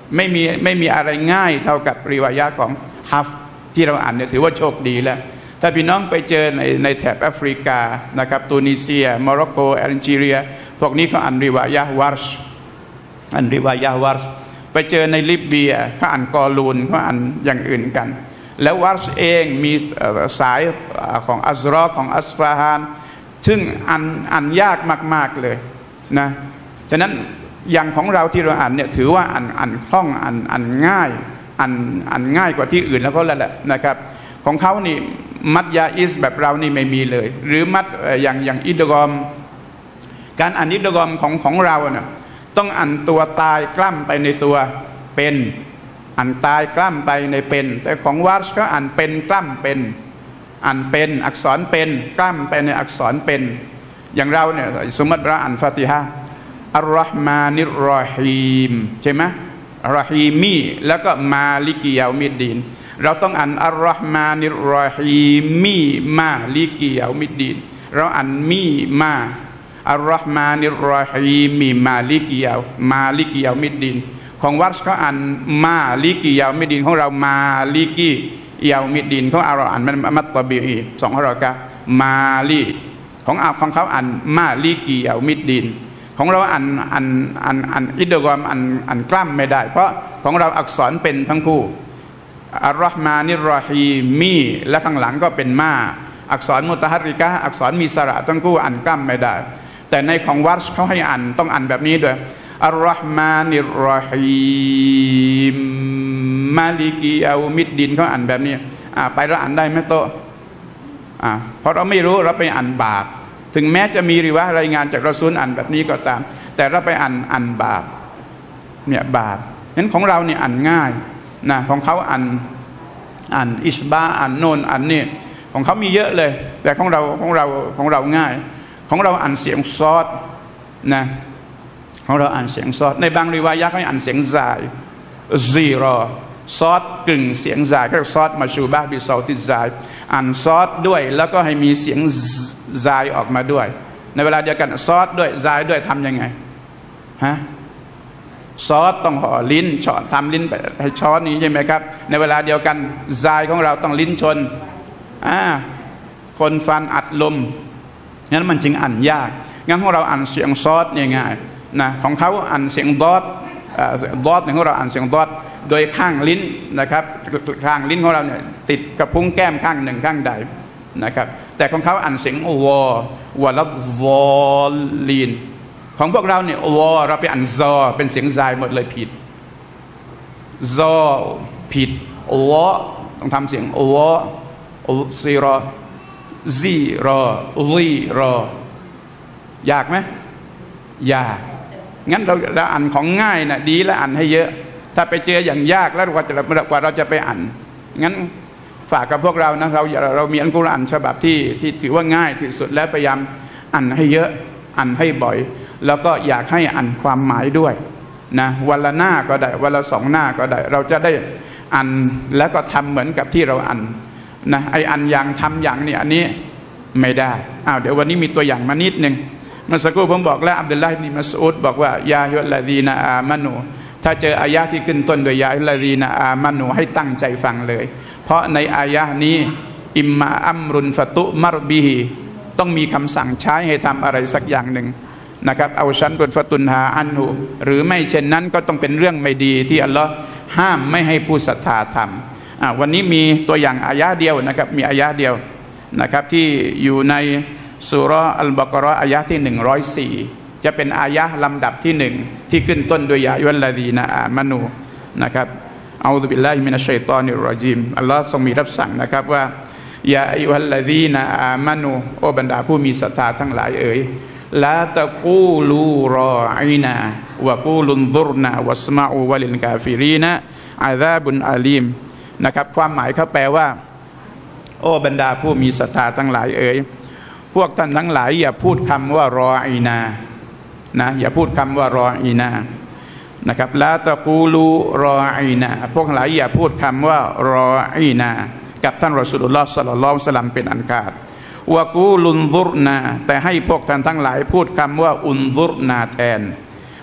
ไม่มีไม่มีอะไรง่ายเท่ากับริวายะของฮัฟที่เราอ่านเนี่ยถือว่าโชคดีแล้วถ้าพี่น้องไปเจอในในแถบแอฟริกานะครับตูนิเซียโมร็อกโกแอลจีเรียพวกนี้เขาอ่านริวายะวาร์ชอ่านริวายะวาร์ชไปเจอในลิเบียเขาอ่านกอลูนเขาอ่านอย่างอื่นกันแล้ววาร์ชเองมีสายของอัซรอของอัสฟาฮานซึ่งอ่านอ่านยากมากๆเลยนะฉะนั้นอย่างของเราที่เราอ่านเนี่ยถือว่าอ่านอ่านคล่องอ่านอ่านง่ายอ่านอ่านง่ายกว่าที่อื่นแล้วก็แล้วแหละนะครับของเขานี่มัดยาอิสแบบเรานี่ไม่มีเลยหรือมัดอย่างอย่างอิดกอมการอ่านอิดกอมของของเราเนี่ยต้องอ่านตัวตายกล้ำไปในตัวเป็นอ่านตายกล้ำไปในเป็นแต่ของวาร์ชก็อ่านเป็นกล้ำเป็นอ่านเป็นอักษรเป็นกล้ำไปในอักษรเป็นอย่างเราเนี่ยสมมติเราอ่านฟาติฮะอัลลอฮ์มานิรรอฮีมใช่ไหมรอฮีมีแล้วก็มาลิกิยามิดดีนเราต้องอ่านอัลลอฮ์มานิรรอฮีมีมาลิกิยามิดดีนเราอ่านมีมาอัลลอฮ์มานิรรอฮีมีมาลิกิยามาลิกิยามิดดีนของวัชก็อ่านมาลิกิยามิดดีนของเรามาลิกิยามิดดีนของเราอ่านมันมัตตบีอีสองของเรากะมาลิของอาของเขาอ่านมาลิกิยามิดดีนของเราอ่านอ่านอ่านอ่านอิดกอมอ่านอ่านกล้ำไม่ได้เพราะของเราอักษรเป็นทั้งคู่อัลลอฮ์มานิรรอฮีมีและข้างหลังก็เป็นมาอักษรมุตะฮัรริกะอักษรมีสระทั้งคู่อ่านกล้ำไม่ได้แต่ในของวัชเขาให้อ่านต้องอ่านแบบนี้ด้วยอัลลอฮ์มานิรรอฮีมมาลิกิยามิดดินเขาอ่านแบบนี้อ่าไปเราอ่านได้ไหมโตอ่าเพราะเราไม่รู้เราไปอ่านบาปถึงแม้จะมีริวะรายงานจากรอซูลอ่านแบบนี้ก็ตามแต่เราไปอ่านอ่านบาปเนี่ยบาปนั้นของเราเนี่ยอ่านง่ายนะของเขาอ่านอ่านอิชบาอ่านโนนอ่านนี่ของเขามีเยอะเลยแต่ของเราของเราของเราง่ายของเราอ่านเสียงซอดนะของเราอ่านเสียงซอดในบางริวายะเขาอ่านเสียงซายซีรอซอดกึ่งเสียงซายก็ซอดมาชูบะบิซอติซายอ่านซอดด้วยแล้วก็ให้มีเสียงซายออกมาด้วยในเวลาเดียวกันซอดด้วยซายด้วยทำยังไงฮะซอสต้องห่อลิ้นช้อนทำลิ้นไปให้ช้อนนี้ใช่ไหมครับในเวลาเดียวกันซายของเราต้องลิ้นชนอ่าคนฟันอัดลมงั้นมันจึงอ่านยากงั้นของเราอ่านเสียงซอสง่ายๆนะของเขาอ่านเสียงดอดดอดของเราอ่านเสียงดอดโดยข้างลิ้นนะครับข้างลิ้นของเราเนี่ยติดกับพุ้งแก้มข้างหนึ่งข้างใดนะครับแต่ของเขาอ่านเสียงวอวะลัซอลีนของพวกเราเนี่ยวอเราไปอ่านซอเป็นเสียงซายหมดเลยผิดซอผิดวอต้องทำเสียงวอซีรอซีรอลีรอยากไหมยากงั้นเราเราอ่านของง่ายนะดีแล้วอ่านให้เยอะถ้าไปเจออย่างยากแล้วกว่าจะกว่าเราจะไปอ่านงั้นฝากกับพวกเรานะเราเรามีอัลกุรอานฉบับที่ที่ถือว่าง่ายที่สุดแล้วพยายามอ่านให้เยอะอ่านให้บ่อยแล้วก็อยากให้อ่านความหมายด้วยนะวันละหน้าก็ได้วันละสองหน้าก็ได้เราจะได้อ่านแล้วก็ทำเหมือนกับที่เราอ่านนะไออ่านอย่างทำอย่างนี้อันนี้ไม่ได้อ้าวเดี๋ยววันนี้มีตัวอย่างมานิดนึงเมื่อสักครู่ผมบอกแล้วอับดุลลาห์บินมัสอูดบอกว่ายาฮิลลาดีนาอามานูถ้าเจออายะที่ขึ้นต้นด้วยยาฮิลลาดีนาอามานูให้ตั้งใจฟังเลยเพราะในอายะนี้อิมมาอัมรุนฟะตุมารบีฮีต้องมีคำสั่งใช้ให้ทำอะไรสักอย่างหนึ่งนะครับเอาชันกุนฟะตุนฮาอันหูหรือไม่เช่นนั้นก็ต้องเป็นเรื่องไม่ดีที่อัลลอฮ์ห้ามไม่ให้ผู้ศรัทธาทำอ่าวันนี้มีตัวอย่างอายะเดียวนะครับมีอายะเดียวนะครับที่อยู่ในซูเราะห์อัลบะเกาะฮ์อายะที่หนึ่งร้อยสี่จะเป็นอายะลำดับที่หนึ่งที่ขึ้นต้นด้วยยาอัลลอฮีนาอามานูนะครับเอาซุบิลลาฮิมินัชชัยฏอนิรรอญีมอัลลอฮ์ทรงมีรับสั่งนะครับว่ายาอัยยูฮัลลซีนาอามานูโอบรรดาผู้มีศรัทธาทั้งหลายเอ๋ยลาตะกูลูรออีนาวะกูลุนซุรนาวัสมาอูวะลิลกาฟิรีนะอาซาบุนอาลีมนะครับความหมายเขาแปลว่าโอ้บรรดาผู้มีศรัทธาทั้งหลายเอ๋ยพวกท่านทั้งหลายอย่าพูดคำว่ารออีนานะอย่าพูดคำว่ารออีนานะครับลาตะกูลูรออีนาพวกทั้งหลายอย่าพูดคำว่ารออีนากับท่านรอซูลุลลอฮ์ศ็อลลัลลอฮุอะลัยฮิวะซัลลัมเป็นอันขาดวะกูลุนซุรนาแต่ให้พวกท่านทั้งหลายพูดคำว่าอุนซุรนาแทน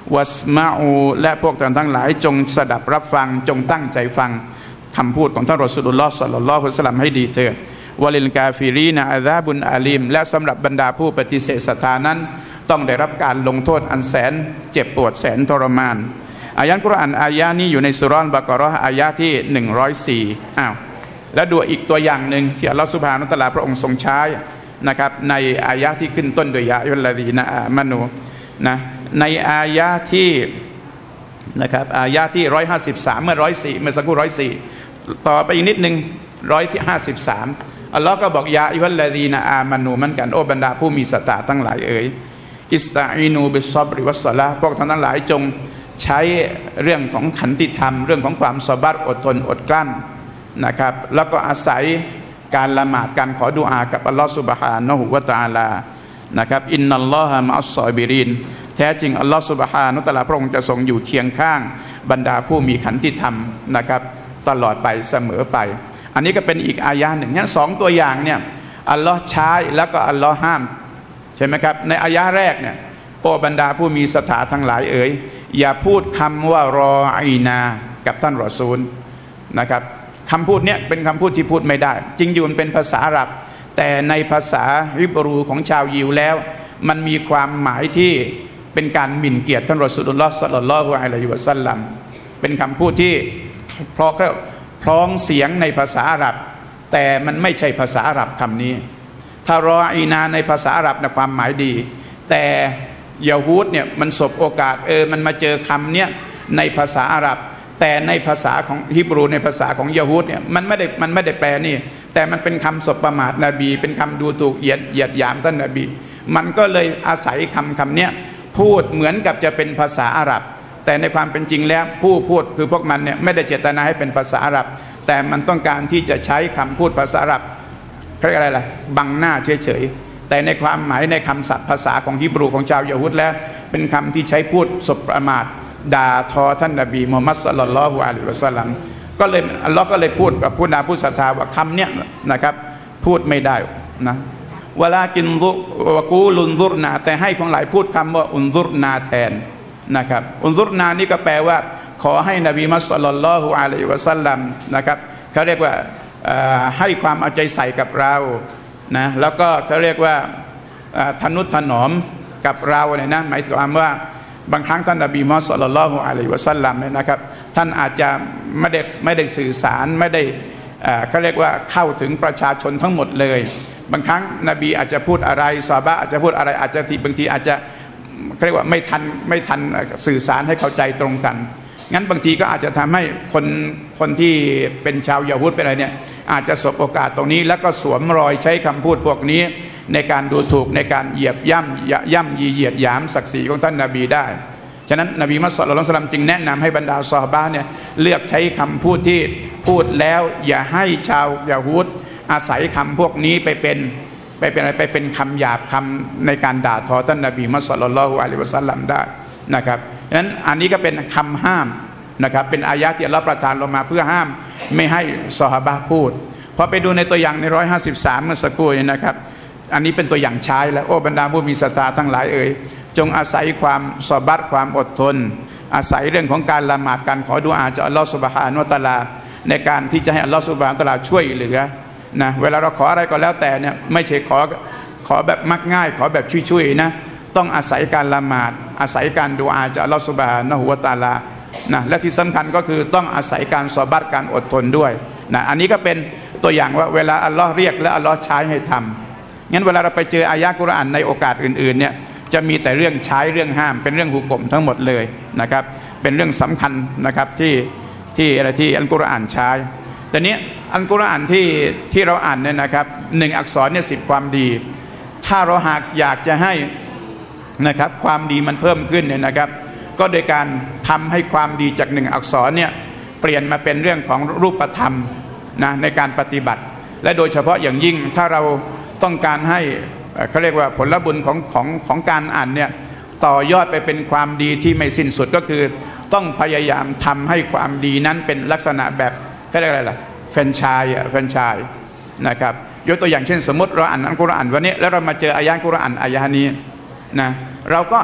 วัสมาอูและพวกท่านทั้งหลายจงสดับรับฟังจงตั้งใจฟังคำพูดของท่านรอซูลุลลอฮ์ ศ็อลลัลลอฮุอะลัยฮิวะซัลลัมให้ดีเถิดวะลิลกาฟิรีนอะซาบุนอาลีมและสำหรับบรรดาผู้ปฏิเสธศรัทธานั้นต้องได้รับการลงโทษอันแสนเจ็บปวดแสนทรมานอายะห์กุรอานอายะห์นี้อยู่ในซูเราะห์บะเกาะเราะห์อายะห์ที่หนึ่งร้อยสี่อ้าวแล้วดูอีกตัวอย่างหนึ่งที่อัลลอฮฺซุบฮานะฮูวะตะอาลาพระองค์ทรงใช้นะครับในอายะห์ที่ขึ้นต้นด้วยยาอัยยุฮัลลซีนะอามานูนะในอายะห์ที่นะครับอายะห์ที่หนึ่งร้อยห้าสิบสามเมื่อหนึ่งร้อยสี่เมื่อสักครู่หนึ่งร้อยสี่ต่อไปอีกนิดนึงหนึ่งร้อยห้าสิบสามอัลลอฮ์ก็บอกยาอัยยุฮัลลซีนะอามานูเหมือนกันโอ้บรรดาผู้มีศรัทธาทั้งหลายเอ๋ยอิสตะอีนูบิศศอบริวัสศอลาฮ์พวกท่านทั้งหลายจงใช้เรื่องของขันติธรรมเรื่องของความซอบัรอดทนอดกลั้นนะครับแล้วก็อาศัยการละหมาดการขอดุอากับอัลลอฮฺซุบฮานะฮูวะตะอาลานะครับอินนัลลอฮะมะอัสซอบิรินแท้จริงอัลลอฮฺซุบฮานะฮูวะตะอาลาพระองค์จะทรงอยู่เคียงข้างบรรดาผู้มีขันติธรรมนะครับตลอดไปเสมอไปอันนี้ก็เป็นอีกอายะห์หนึ่งงั้นสองตัวอย่างเนี่ยอัลลอฮ์ใช้แล้วก็อัลลอฮ์ห้ามใช่ไหมครับในอายะห์แรกเนี่ยโอ้บรรดาผู้มีศรัทธาทั้งหลายเอ๋ยอย่าพูดคำว่ารออีนากับท่านรอซูลนะครับคำพูดเนี้ยเป็นคำพูดที่พูดไม่ได้จริงอยู่มันเป็นภาษาอาหรับแต่ในภาษาฮิบรูของชาวยิวแล้วมันมีความหมายที่เป็นการหมิ่นเกียรติท่านรอซูลุลลอฮ์ ศ็อลลัลลอฮุอะลัยฮิวะซัลลัมเป็นคำพูดที่เพราะพร้องเสียงในภาษาอาหรับแต่มันไม่ใช่ภาษาอาหรับคำนี้ถ้ารออีนาในภาษาอาหรับนะความหมายดีแต่ยะฮูดเนี่ยมันสบโอกาสเออมันมาเจอคำเนี้ยในภาษาอาหรับแต่ในภาษาของฮิบรูในภาษาของยะฮูดเนี่ยมันไม่ได้มันไม่ได้แปลนี่แต่มันเป็นคำสบประมาทนบีเป็นคำดูถูกเหยียดเหยียดหยามท่านนบีมันก็เลยอาศัยคำคำเนี้ยพูดเหมือนกับจะเป็นภาษาอาหรับแต่ในความเป็นจริงแล้วผู้พูดคือพวกมันเนี่ยไม่ได้เจตนาให้เป็นภาษาอาหรับแต่มันต้องการที่จะใช้คำพูดภาษาอาหรับเรียกอะไรล่ะบังหน้าเฉยๆแต่ในความหมายในคำศัพท์ภาษาของฮิบรูของชาวยะฮูดแล้วเป็นคำที่ใช้พูดสบประมาทด่าทอท่านนบีมุฮัมมัดศ็อลลัลลอฮุอะลัยฮิวะซัลลัมก็เลยอัลลอฮ์ก็เลยพูดกับผู้นาผู้ศรัทธาว่าคำเนี้ยนะครับพูดไม่ได้นะวะลากินซุวะกูลุนซุรนาแต่ให้ของหลายพูดคำว่าอุนซุรนาแทนนะครับอุนซุรนานี่ก็แปลว่าขอให้นบีมุฮัมมัดศ็อลลัลลอฮุอะลัยฮิวะซัลลัมนะครับเขาเรียกว่าให้ความเอาใจใส่กับเรานะแล้วก็เขาเรียกว่าทนุถนอมกับเราเนี่ยนะหมายความว่าบางครั้งท่านนบีมุฮัมมัดศ็อลลัลลอฮุอะลัยฮิวะซัลลัมเนี่ยนะครับท่านอาจจะไม่ได้ไม่ได้สื่อสารไม่ได้เขาเรียกว่าเข้าถึงประชาชนทั้งหมดเลยบางครั้งนบีอาจจะพูดอะไรซอฮาบะห์อาจจะพูดอะไรอาจจะทีบางทีอาจจะเขาเรียกว่าไม่ทันไม่ทันสื่อสารให้เข้าใจตรงกันงั้นบางทีก็อาจจะทำให้คนคนที่เป็นชาวยะฮูดเป็นอะไรเนี่ยอาจจะสบโอกาสตรงนี้แล้วก็สวมรอยใช้คำพูดพวกนี้ในการดูถูกในการเหยียบย่ำย่ำยีเหยียดหยามศักดิ์ศรีของท่านนบีได้ฉะนั้นนบีมุฮัมมัดศ็อลลัลลอฮุอะลัยฮิวะซัลลัมจึงแนะนำให้บรรดาซอฮาบะห์เนี่ยเลือกใช้คำพูดที่พูดแล้วอย่าให้ชาวยะฮูดอาศัยคำพวกนี้ไปเป็นไปเป็นอะไรไปเป็นคำหยาบคำในการด่าทอท่านนบีมุฮัมมัดศ็อลลัลลอฮุอะลัยฮิวะซัลลัมได้นะครับฉะนั้นอันนี้ก็เป็นคำห้ามนะครับเป็นอายะห์ที่อัลเลาะห์ประทานลงมาเพื่อห้ามไม่ให้ซอฮาบะห์พูดพอไปดูในตัวอย่างในหนึ่งร้อยห้าสิบสามเมื่อสักครู่นี้นะครับอันนี้เป็นตัวอย่างใช้แล้วโอ้บรรดาผู้มีศรัทธาทั้งหลายเอ่ยจงอาศัยความซอบัรความอดทนอาศัยเรื่องของการละหมาดการขอดุอาจากอัลเลาะห์ซุบฮานะฮูวะตะอาลาในการที่จะให้อัลเลาะห์ซุบฮานะฮูวะตะอาลาช่วยเหลือนะเวลาเราขออะไรก็แล้วแต่เนี่ยไม่ใช่ขอขอแบบมักง่ายขอแบบช่วยๆนะต้องอาศัยการละหมาดอาศัยการดุอาจากอัลเลาะห์ซุบฮานะฮูวะตะอาลานะและที่สำคัญก็คือต้องอาศัยการซอบัรการอดทนด้วยนะอันนี้ก็เป็นตัวอย่างว่าเวลาอัลลอฮ์เรียกและอัลลอฮ์ใช้ให้ทำงั้นเวลาเราไปเจออายะห์กุรอานในโอกาสอื่นๆเนี่ยจะมีแต่เรื่องใช้เรื่องห้ามเป็นเรื่องหุกมทั้งหมดเลยนะครับเป็นเรื่องสำคัญนะครับที่ที่อะไรที่อัลกุรอานใช้แต่นี้อัลกุรอานที่ที่เราอ่านเนี่ยนะครับหนึ่งอักษรเนี่ยสิบความดีถ้าเราหากอยากจะให้นะครับความดีมันเพิ่มขึ้นเนี่ยนะครับก็โดยการทำให้ความดีจากหนึ่งอักษรเนี่ยเปลี่ยนมาเป็นเรื่องของรูปธรรมนะในการปฏิบัติและโดยเฉพาะอย่างยิ่งถ้าเราต้องการให้เขาเรียกว่าผลบุญของของของการอ่านเนี่ยต่อยอดไปเป็นความดีที่ไม่สิ้นสุดก็คือต้องพยายามทำให้ความดีนั้นเป็นลักษณะแบบเขาเรียกอะไรล่ะแฟรนไชส์แฟรนไชส์นะครับยกตัวอย่างเช่นสมมติเราอ่านอัลกุรอานวันนี้แล้วเรามาเจออายะห์กุรอานอายะห์นี้นะเราก็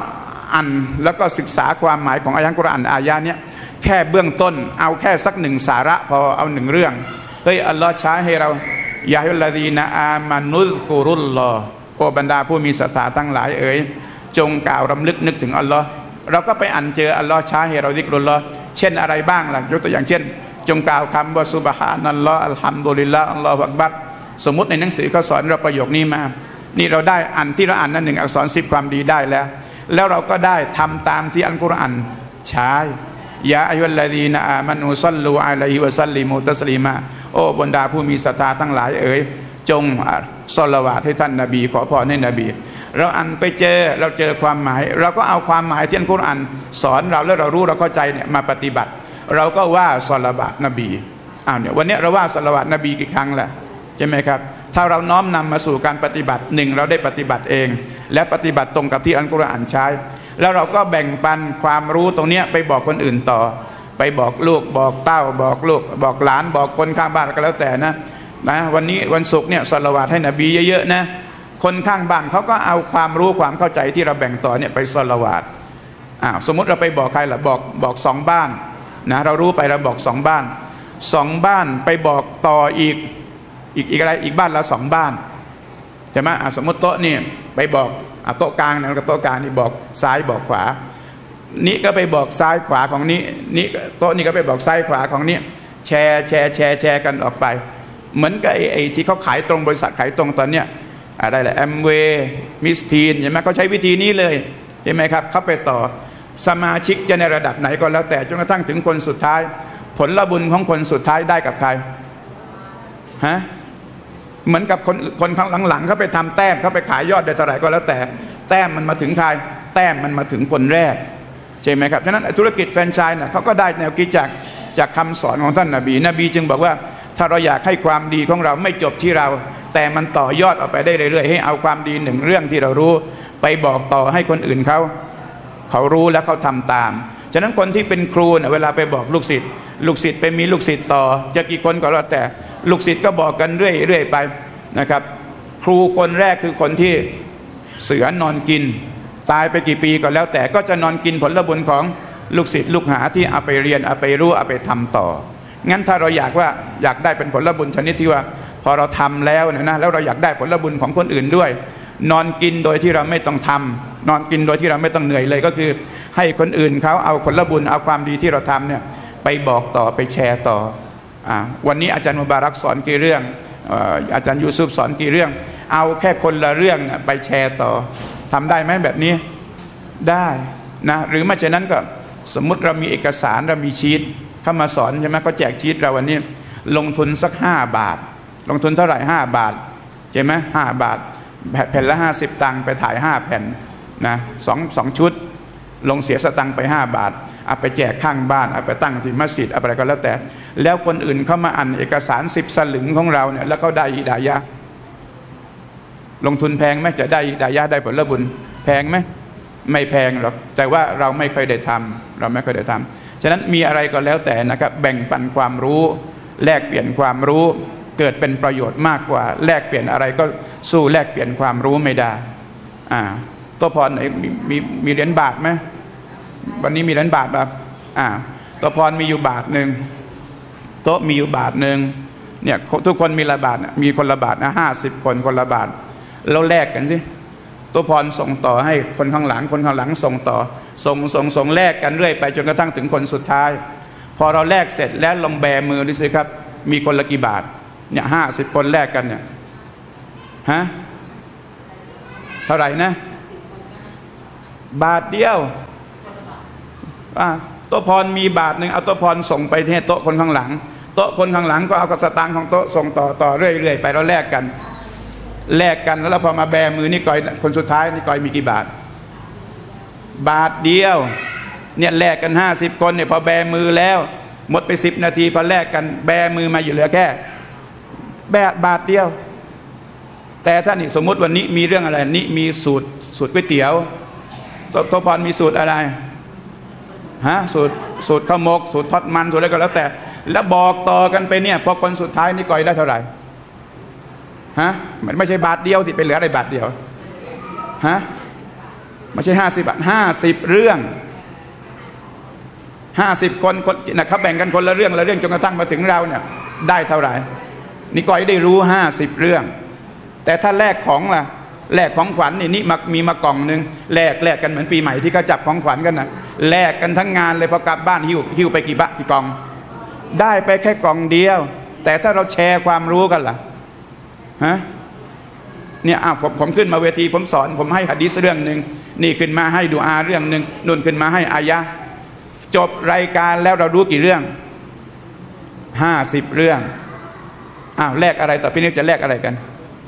อ่านแล้วก็ศึกษาความหมายของอายะห์กุรอานอายะห์เนี้ยแค่เบื้องต้นเอาแค่สักหนึ่งสาระพอเอาหนึ่งเรื่องเฮ้ยอัลลอฮ์ใช้ให้เรายาฮิลลาดีนะอามานุลกุรุลลอโอบรรดาผู้มีศรัทธาทั้งหลายเอ๋ยจงกล่าวรำลึกนึกถึงอัลลอฮ์เราก็ไปอ่านเจออัลลอฮ์ใช้ให้เราดิกรุลลอฮ์เช่นอะไรบ้างล่ะยกตัวอย่างเช่นจงกล่าวคำว่าซุบฮานัลลอฮ์อัลฮัมดุลิลลาฮ์อัลลอฮฺอักบัรสมมุติในหนังสือก็สอนเราประโยคนี้มานี่เราได้อ่านที่เราอ่านนั่นหนึ่งอักษรสิบความดีได้แล้วแล้วเราก็ได้ทำตามที่อัลกุรอานใช้ยาอัยยุลลดีนะอามานูซัลลูอะลัยฮิวะซัลลิมูตัสลีมาโอ้บรรดาผู้มีศรัทธาทั้งหลายเอ๋ยจงศอลาวาตให้ท่านนบีขอพรให้นบีเราอ่านไปเจอเราเจอความหมายเราก็เอาความหมายที่อัลกุรอานสอนเราแล้วเรารู้เราเข้าใจเนี่ยมาปฏิบัติเราก็ว่าศอลาวาตนบีอ้าวเนี่ยวันนี้เราว่าศอลาวาตนบีกี่ครั้งละใช่ไหมครับถ้าเราน้อมนำมาสู่การปฏิบัติหนึ่งเราได้ปฏิบัติเองและปฏิบัติตรงกับที่อัลกุรอานใช้แล้วเราก็แบ่งปันความรู้ตรงนี้ไปบอกคนอื่นต่อไปบอกลูกบอกเต้าบอกลูกบอกหลานบอกคนข้างบ้านก็แล้วแต่นะนะวันนี้วันศุกร์เนี่ยศอลาวาตให้นบีเยอะๆนะคนข้างบ้านเขาก็เอาความรู้ความเข้าใจที่เราแบ่งต่อเนี่ยไปศอลาวาตอ้าวสมมติเราไปบอกใครล่ะบอกบอกสองบ้านนะเรารู้ไปเราบอกสองบ้านสองบ้านไปบอกต่ออีกอีกอีกอะไรอีกบ้านละสองบ้านใช่ไหมสมมติโต๊ะนี่ไปบอกโต๊ะกลางนะกับโต๊ะกลางนี่บอกซ้ายบอกขวานี้ก็ไปบอกซ้ายขวาของนี้นี้โต๊ะนี้ก็ไปบอกซ้ายขวาของนี้แชร์แชร์แชร์แชร์กันออกไปเหมือนกับไอ้ไอ้ที่เขาขายตรงบริษัทขายตรงตอนเนี้ยอะไรแหละแอมเวย์มิสทีนใช่ไหมเขาใช้วิธีนี้เลยใช่ไหมครับเขาไปต่อสมาชิกจะในระดับไหนก็แล้วแต่จนกระทั่งถึงคนสุดท้ายผลบุญของคนสุดท้ายได้กับใครฮะเหมือนกับคนคนข้างหลังๆเขาไปทำแต้มเขาไปขายยอดได้เท่าไหร่ก็แล้วแต่แต้มมันมาถึงใครแต้มมันมาถึงคนแรกใช่ไหมครับฉะนั้นธุรกิจแฟรนไชส์น่ะเขาก็ได้แนวคิดจากจากคำสอนของท่านนบีนบีจึงบอกว่าถ้าเราอยากให้ความดีของเราไม่จบที่เราแต่มันต่อยอดออกไปได้เรื่อยๆให้เอาความดีหนึ่งเรื่องที่เรารู้ไปบอกต่อให้คนอื่นเขาเขารู้และเขาทำตามฉะนั้นคนที่เป็นครูเนี่ยเวลาไปบอกลูกศิษย์ลูกศิษย์ไปมีลูกศิษย์ต่อจะกี่คนก็แล้วแต่ลูกศิษย์ก็บอกกันเรื่อยๆไปนะครับครูคนแรกคือคนที่เสือนอนกินตายไปกี่ปีก็แล้วแต่ก็จะนอนกินผลบุญของลูกศิษย์ลูกหาที่เอาไปเรียนเอาไปรู้เอาไปทำต่องั้นถ้าเราอยากว่าอยากได้เป็นผลบุญชนิดที่ว่าพอเราทำแล้วเนี่ยนะแล้วเราอยากได้ผลบุญของคนอื่นด้วยนอนกินโดยที่เราไม่ต้องทำนอนกินโดยที่เราไม่ต้องเหนื่อยเลยก็คือให้คนอื่นเขาเอาผลบุญเอาความดีที่เราทำเนี่ยไปบอกต่อไปแชร์ต่ออ่าวันนี้อาจารย์มุบารักสอนกี่เรื่องอาจารย์ยูซุฟสอนกี่เรื่องเอาแค่คนละเรื่องนะไปแชร์ต่อทำได้ไหมแบบนี้ได้นะหรือไม่เช่นนั้นก็สมมุติเรามีเอกสารเรามีชีทเข้ามาสอนใช่ไหมก็แจกชีทเราวันนี้ลงทุนสักห้าบาทลงทุนเท่าไหร่ห้าบาทใช่ไหมห้าบาทแผ่นละห้าสิบตังค์ไปถ่ายห้าแผ่นนะสองสองชุดลงเสียสตังค์ไปห้าบาทเอาไปแจกข้างบ้านเอาไปตั้งที่มัสยิดอะไรก็แล้วแต่แล้วคนอื่นเขามาอ่านเอกสารสิบสลึงของเราเนี่ยแล้วเขาได้อิดายะลงทุนแพงไหมจะได้อิดายะได้ผลบุญแพงไหมไม่แพงหรอกแต่ว่าเราไม่เคยได้ทำเราไม่เคยได้ทำฉะนั้นมีอะไรก็แล้วแต่นะครับแบ่งปันความรู้แลกเปลี่ยนความรู้เกิดเป็นประโยชน์มากกว่าแลกเปลี่ยนอะไรก็สู้แลกเปลี่ยนความรู้ไม่ได้อ่าตัวพรไหนมีมีมีเหรียญบาทไหมวันนี้มีเหรียญบาทแบบอ่าตัวพรมีอยู่บาทหนึ่งโต๊ะมีอยู่บาทหนึ่งเนี่ยทุกคนมีละบาทมีคนละบาทนะห้าสิบคนคนละบาทเราแลกกันสิตัวพรส่งต่อให้คนข้างหลังคนข้างหลังส่งต่อส่งส่งส่งแลกกันเรื่อยไปจนกระทั่งถึงคนสุดท้ายพอเราแลกเสร็จแล้วลองแบมือดูสิครับมีคนละกี่บาทเนี่ยห้าสิบคนแลกกันเนี่ยฮะเท่าไหร่นะบาทเดียวอ่าโต๊ะพรมีบาทหนึ่งเอาโต๊ะพรส่งไปที่โต๊ะคนข้างหลังโต๊ะคนข้างหลังก็เอากระสตางค์ของโต๊ะส่งต่อต่อเรื่อยๆไปเราแลกกันแลกกันแล้วพอมาแบมือนี่ก่อยคนสุดท้ายนี่ก่อยมีกี่บาทบาทเดียวเนี่ยแลกกันห้าสิบคนเนี่ยพอแบมือแล้วหมดไปสิบนาทีพอแลกกันแบมือมาอยู่เหลือแค่แบะบาทเดียวแต่ถ้านี่สมมุติวันนี้มีเรื่องอะไรนี่มีสูตรสูตรก๋วยเตี๋ยวโตพรมีสูตรอะไรฮะสูตรสูตรข้าวหมกสูตรทอดมันสูตรอะไรก็แล้วแต่แล้วบอกต่อกันไปเนี่ยพอคนสุดท้ายนี่ก่อยได้เท่าไหร่ฮะมันไม่ใช่บาทเดียวที่ไปเหลืออะไรบาทเดียวฮะไม่ใช่ห้าสิบอ่ะห้าสิบเรื่องห้าสิบคนคนนะเขาแบ่งกันคนละเรื่องละเรื่องจนกระทั่งมาถึงเราเนี่ยได้เท่าไหร่นี่ก้อยได้รู้ห้าสิบเรื่องแต่ถ้าแลกของล่ะแลกของขวัญนี่นี่มีมากล่องหนึ่งแลกแลกกันเหมือนปีใหม่ที่เขาจับของขวัญกันนะแลกกันทั้งงานเลยพอกลับบ้านหิ้วหิ้วไปกี่บะกี่กล่องได้ไปแค่กล่องเดียวแต่ถ้าเราแชร์ความรู้กันล่ะฮะเนี่ยอ้าวผมผมขึ้นมาเวทีผมสอนผมให้หะดีษเรื่องหนึ่งนี่ขึ้นมาให้ดูอาเรื่องหนึ่งนุ่นขึ้นมาให้อายะจบรายการแล้วเรารู้กี่เรื่องห้าสิบเรื่องอ้าวแลกอะไรต่อไปนี้จะแลกอะไรกัน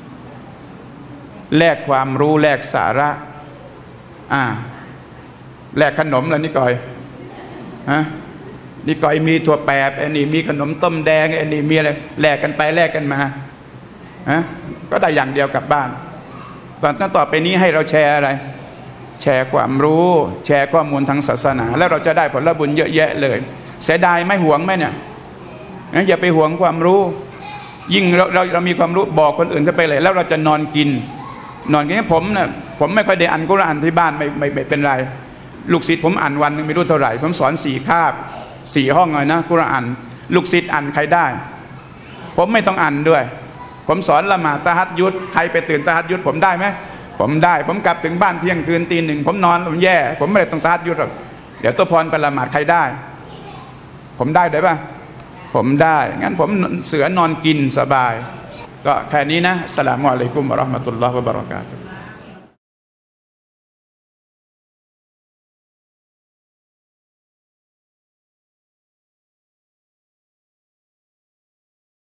แลกความรู้แลกสาระอ่าแลกขนมแล้วนี่ก่อยฮะนี่ก่อยมีถั่วแปบไอ้นี่มีขนมต้มแดงไอ้นี่มีอะไรแลกกันไปแลกกันมาฮะก็ได้อย่างเดียวกลับบ้านตอนนั้นต่อไปนี้ให้เราแชร์อะไรแชร์ความรู้แชร์ข้อมูลทางศาสนาแล้วเราจะได้ผลบุญเยอะแยะเลยเสียดายไม่หวงไหมเนี่ยงั้นอย่าไปหวงความรู้ยิ่งเราเราเรามีความรู้บอกคนอื่นเข้าไปเลยแล้วเราจะนอนกินนอนกินผมเนี่ยผมไม่ค่อยได้อ่านกุรอานที่บ้านไม่ไม่ไม่เป็นไรลูกศิษย์ผมอ่านวันหนึ่งไม่รู้เท่าไหร่ผมสอนสี่คาบสี่ห้องเลยนะกุรอานลูกศิษย์อ่านใครได้ผมไม่ต้องอ่านด้วยผมสอนละหมาดตะฮัดยุดใครไปตื่นตะฮัดยุดผมได้ไหมผมได้ผมกลับถึงบ้านเที่ยงคืนตีหนึ่งผมนอนผมแย่ผมไม่ได้ต้องตะฮัดยุดหรอกเดี๋ยวตัวพรไปละหมาดใครได้ผมได้ได้ป่ะผมได้งั้นผมเสือนอนกินสบายก็แค่นี้นะอัสสลามุอะลัยกุมวะเราะห์มะตุลลอฮ์วะบะเราะกาตุฮ์